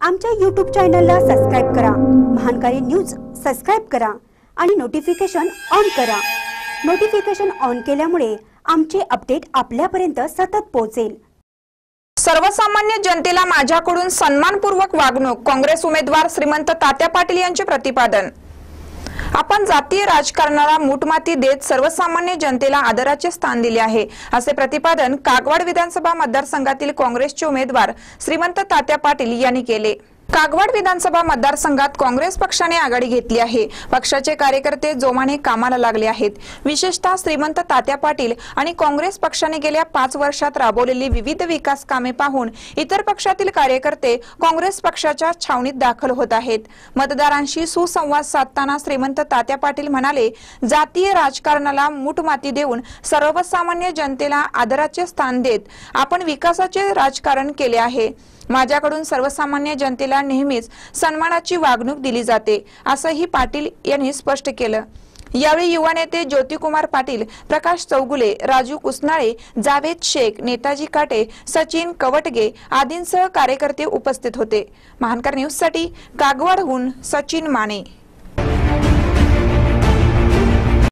आमच्या YouTube चॅनलला subscribe करा, महानकारी न्यूज सबस्क्राइब करा आणि नोटिफिकेशन ऑन करा। नोटिफिकेशन ऑन केल्यामुळे आमचे अपडेट आपल्यापर्यंत सतत पोहोचेल। सर्वसामान्य जनतेला माझ्याकडून सन्मानपूर्वक वागणूक, काँग्रेस उमेदवार श्रीमंत तात्या पाटील यांचे प्रतिपादन। आपण जातीय राजकारणाला मूठमाती देत सर्वसामान्य जनतेला आदराचे स्थान दिले आहे, असे प्रतिपादन कागवाड विधानसभा मतदारसंघातील काँग्रेसचे उमेदवार श्रीमंत तात्या पाटील यांनी केले। कागवाड विधानसभा मतदारसंघात काँग्रेस पक्षाने आघाडी घेतली आहे। पक्षाचे कार्यकर्ते जोमाने कामाला लागले आहेत। विशेषतः श्रीमंत तात्या पाटील आणि काँग्रेस पक्षाने गेल्या 5 वर्षात राबवलेली विविध विकास कामे पाहून इतर पक्षातील कार्यकर्ते काँग्रेस पक्षाच्या छावणीत दाखल होत आहेत। मतदारांशी सुसंवाद साधताना श्रीमंत तात्या पाटील म्हणाले, जातीय राजकारणाला मूठमाती देऊन सर्वसामान्य जनतेला आदराचे स्थान देत आपण विकासाचे राजकारण केले आहे। माझ्याकडून सर्वसामान्य जनतेला नेहमीच सन्मानाची वागणूक दिली जाते, असंही पाटील यांनी स्पष्ट केलं। यावेळी युवा नेते ज्योतिकुमार पाटील, प्रकाश चौगुले, राजू कुसनाळे, जावेद शेख, नेताजी काटे, सचिन कवटगे आदींसह कार्यकर्ते उपस्थित होते। महानकर न्यूज साठी कागवाडहून सचिन माने।